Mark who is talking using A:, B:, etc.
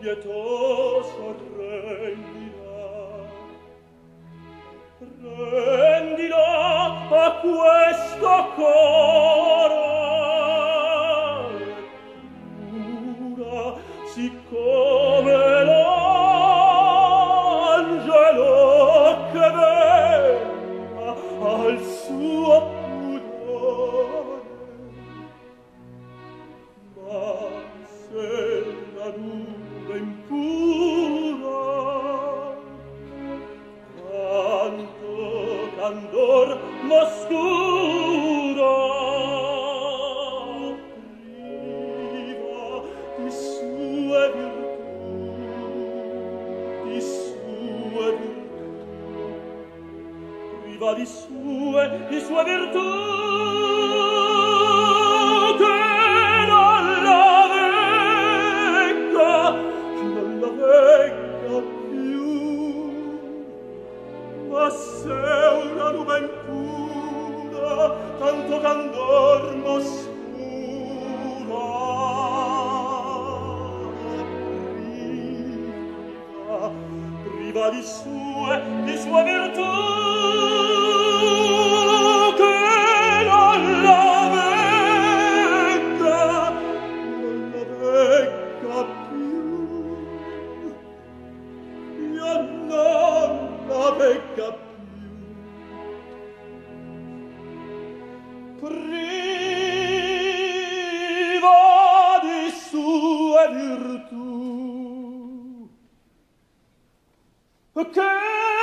A: pietoso rendila a questo coro pura, siccome l'angelo che vela al suo pudore. Ma se la nube impura tanto candor l'oscuro priva di sue virtù, priva di sue virtù, che non la venga più. Ma se una nube impura tanto candor m'oscura priva di sue virtù, che non la venga più, io non la venga più. Priva di sue virtù, che